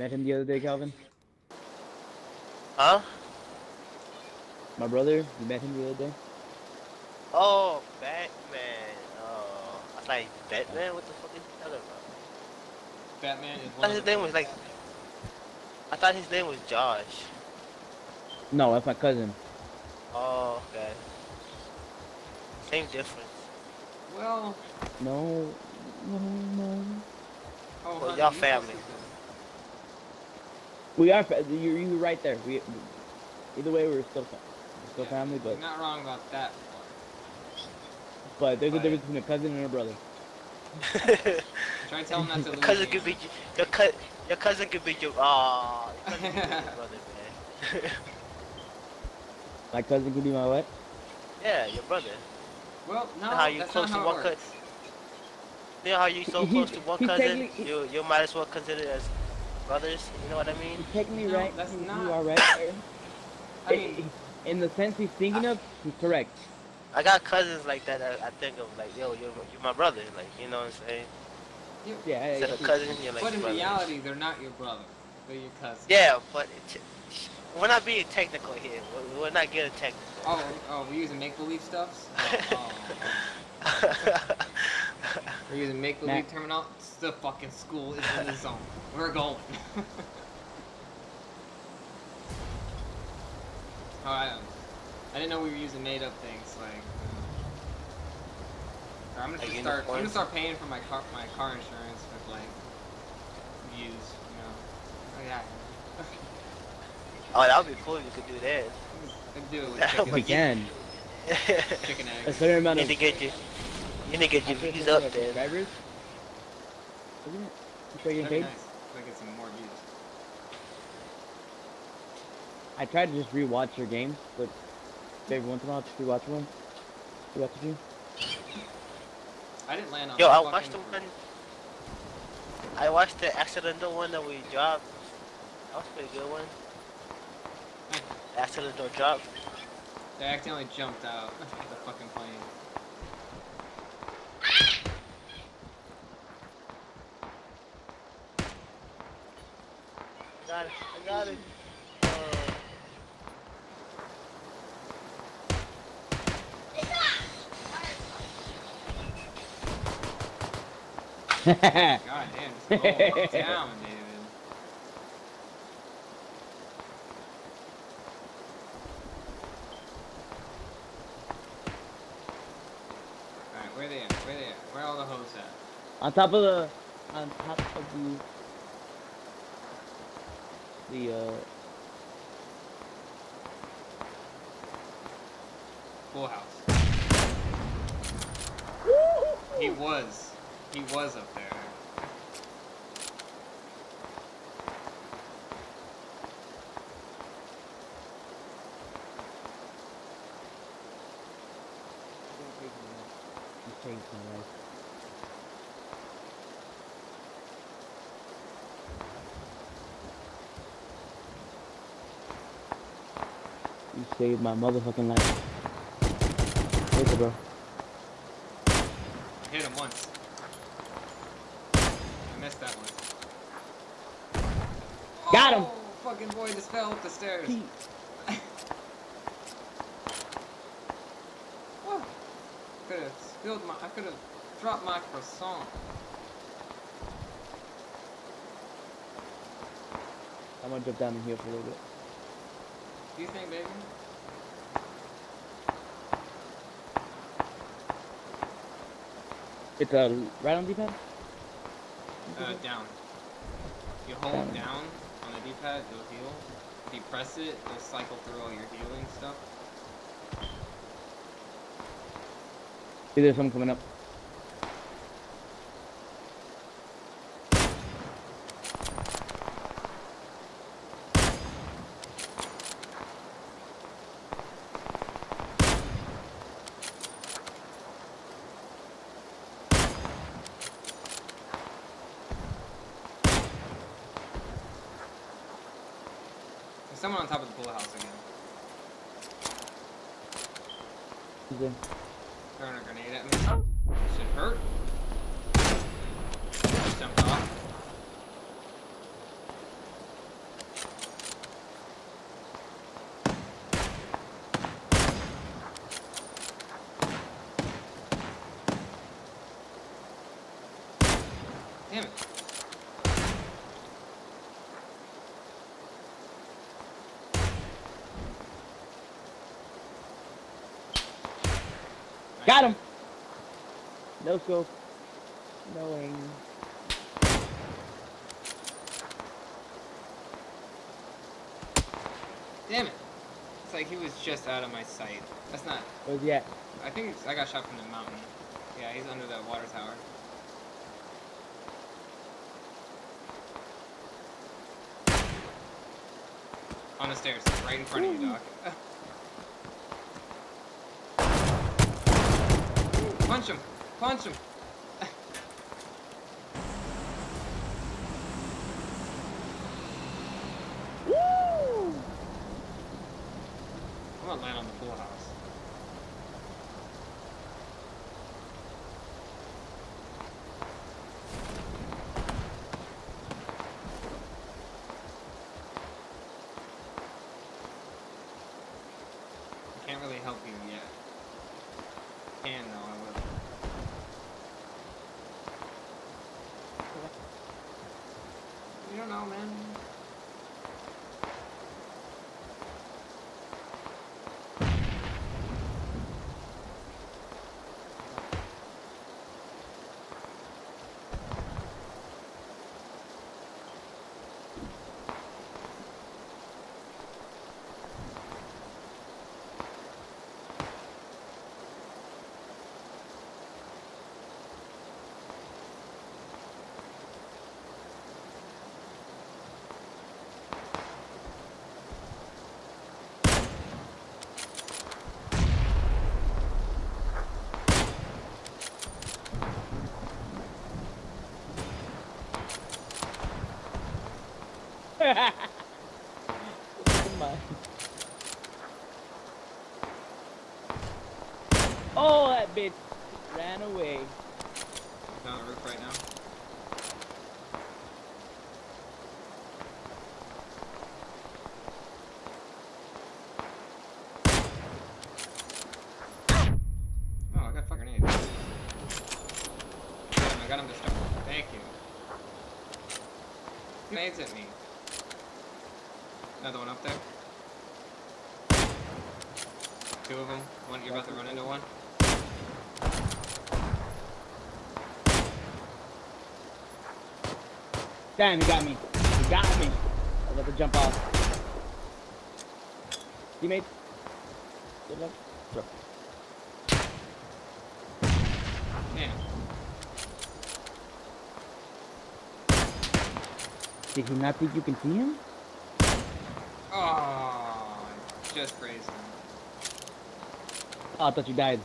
met him the other day, Calvin? Huh? My brother, you met him the other day? Oh, Batman. Oh, I thought he's Batman. What the fuck is he talking about? Batman is I one thought of his the name was like. I thought his name was Josh. No, that's my cousin. Oh, okay. Same difference. Well, No. oh, Well, honey, y'all you family. We are. You're right there. Either way, we're still family, but You're not wrong about that there's a Right. difference between a cousin and a brother. part. Try to tell him that's a Your cousin Louisiana. could be your cousin could be your your cousin could be your brother, man. My cousin could be my what? Yeah, your brother. Well, no, You know how you that's close not to how one it cousin? works. You know how you so close to one he's cousin, technically- you might as well consider it as brothers. You know what I mean? He's technically No, right. that's You not- are right. I mean, In the sense he's thinking of, he's correct. I got cousins like that. I think of like, yo, you're my brother. Like, you know what I'm saying? Yeah. Instead of cousin, you're like but in brother. reality, they're not your brother. They're your cousin. Yeah, but we're not being technical here. We're not getting technical. Oh, we're using make-believe stuffs? Oh. We're using make-believe Matt. terminology. The fucking school is in the zone. We're going. Oh, I didn't know we were using made-up things. Like, I'm Like gonna unicorns? start paying for my car insurance with like views. You know. Oh yeah. Oh, that would be cool if you could do that. I'd do it with That chicken, We can. chicken A eggs. certain You amount need of to get your views up there. subscribers. Isn't it? You start getting That'd be paid? nice. So I get some more views. I tried to just rewatch your games, but every once in a while, just rewatch one. Rewatch a few. I didn't land on. Yo, that I fucking watched the group. one. I watched the accidental one that we dropped. That was a pretty good one. Accidental drop. They accidentally jumped out of the fucking plane. I got it. God damn, just go down, David. Alright, where they at? Where they at? Where are all the hoes at? on top of the Full house. He was up there. You changed my life. You saved my motherfucking life. Where's it, bro? I hit him once. I missed that one. Got him! Oh, fucking boy just fell up the stairs. Pete. Oh, I could have dropped my croissant. I'm gonna jump down in here for a little bit. Do you think, baby? It's right on D-pad? Down. If you hold down on the D-pad, it'll heal. If you press it, it'll cycle through all your healing stuff. See, there's something coming up. There's someone on top of the pool house again. He's in. Throwing a grenade at me. Should hurt. Just jumped off. Damn it. Got him. No scope. No aim. Damn it. It's like he was just out of my sight. That's not... Where's he at? I think I got shot from the mountain. Yeah, he's under that water tower. On the stairs, right in front of you, Doc. Punch him! Punch him! Woo! I'm gonna land on the pool house. I can't really help you yet. Can though, I will. You don't know, man. Oh, that bitch ran away. He's on the roof right now. Oh, I got fucking grenade. Damn, I got him this time. Thank you. Grenades at me. Another one up there. Two of them. One, you're about to run into one. Damn, he got me. He got me. I was about to jump off. Teammate. Good luck. Sure. Damn. Did he not think you can see him? Oh, I just grazed him. Oh, I thought you died.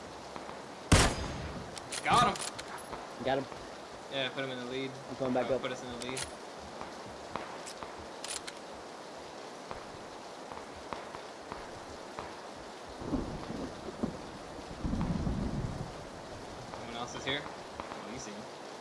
Got him. Got him. Yeah, put him in the lead. I'm coming back up. Put us in the lead. Someone else is here? Oh, you see him.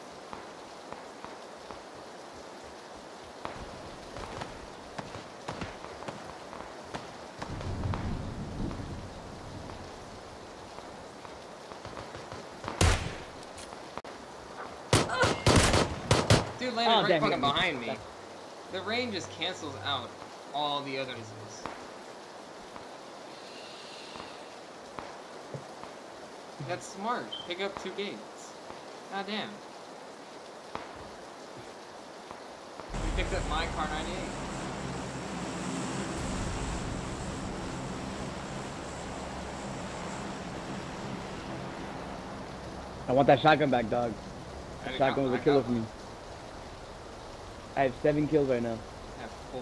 Dude landed Oh, right damn, fucking hit me. behind me. The rain just cancels out all the others. That's smart. Pick up 2 gates. God damn. You picked up my car 98. I want that shotgun back, dog. I That got shotgun was a one, killer I for me. I have 7 kills right now. have 4.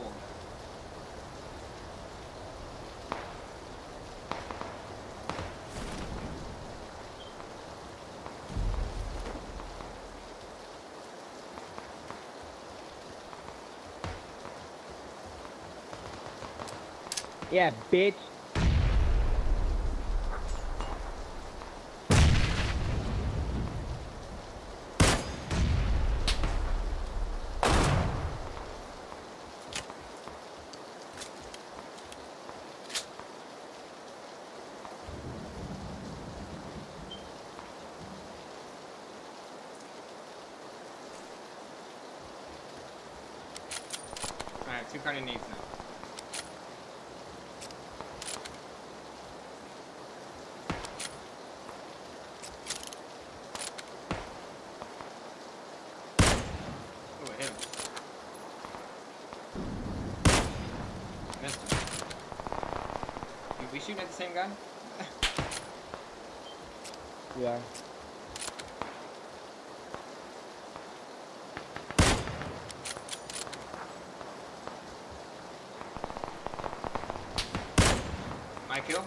Yeah, bitch. 2 grenades now. Oh, it hit him. Missed him. We shooting at the same guy? We are. My kill?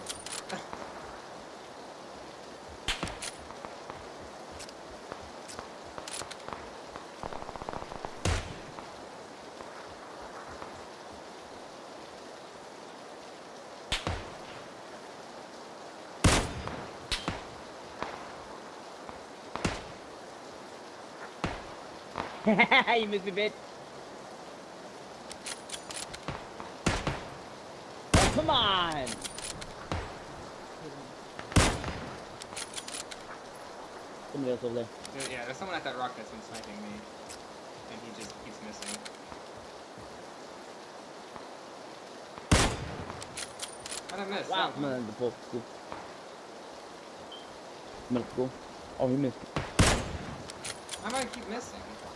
You missed me, bitch. Oh, come on. Somebody else over there. Yeah, there's someone at that rock that's been sniping me. And he just keeps missing. How'd I miss? Wow. That Come one? on, the pool. Cool. Come on, cool. Oh, he missed. Why do I keep missing?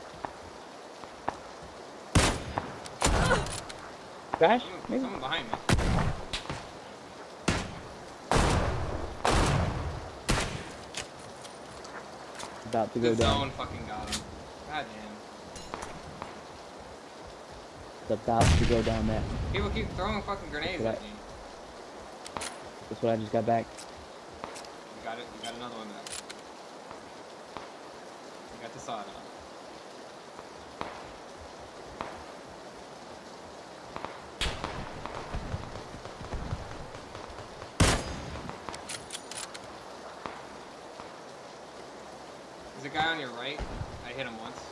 Crash? Maybe. Someone behind me. About to go The down. zone fucking got him. God damn. It's about to go down there. People keep throwing fucking grenades Right. at me. That's what I just got back. You got it. You got another one back. You got the sawed off. There's a guy on your right. I hit him once.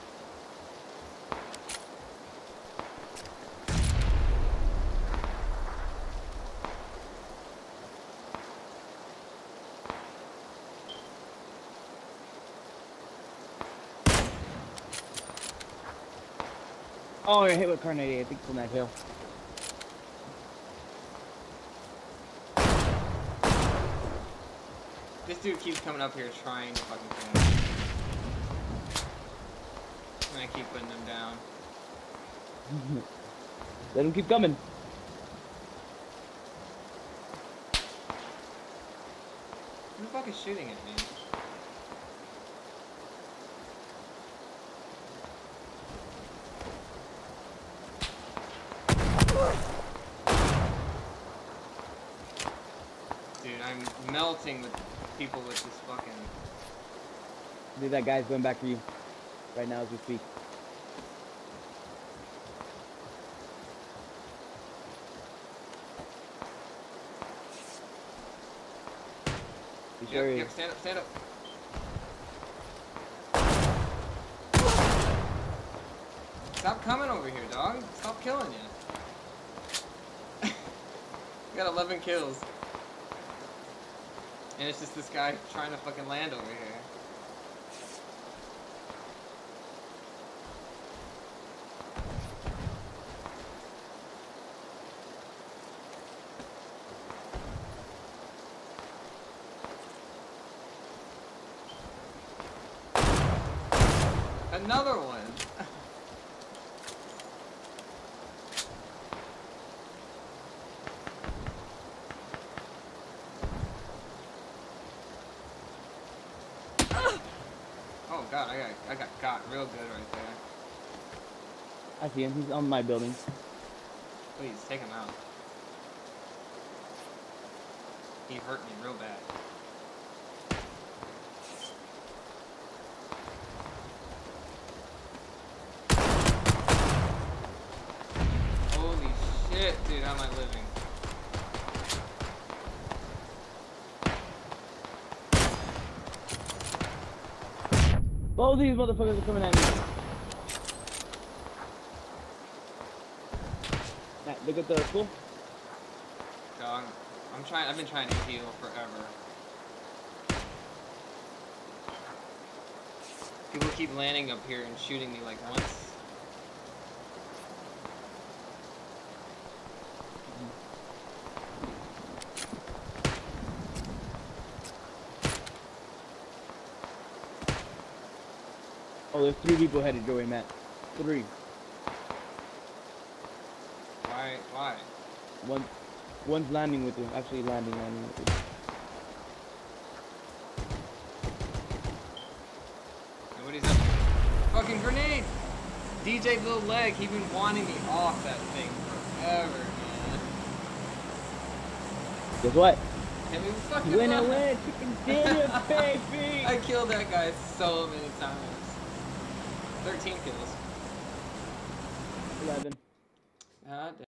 Oh, you're hit with Carnady. I think it's on that hill. This dude keeps coming up here trying to fucking kill me. And I keep putting him down. Let him keep coming. Who the fuck is shooting at me? Dude, I'm melting with people with this fucking... Dude, that guy's going back for you. Right now as we speak. Be sure Yep, stand up, stand up. Stop coming over here, dog. Stop killing you. You got 11 kills. And it's just this guy trying to fucking land over here. Another one. Oh god, I got real good right there. I see him. He's on my building. Please take him out. He hurt me real bad. Holy shit, dude, how am I living? Both of these motherfuckers are coming at me. Matt, look at the pool. Dog, I've been trying to heal forever. People keep landing up here and shooting me like once. there's 3 people headed your way, Matt. 3. Why? One's landing with you. Actually landing with you. Nobody's up. Fucking grenade! DJ Little Leg, he been wanting me off that thing forever, man. Guess what? Hit me with fucking Winner love. win, chicken dinner, baby! I killed that guy so many times. 13 kills. 11. God damn.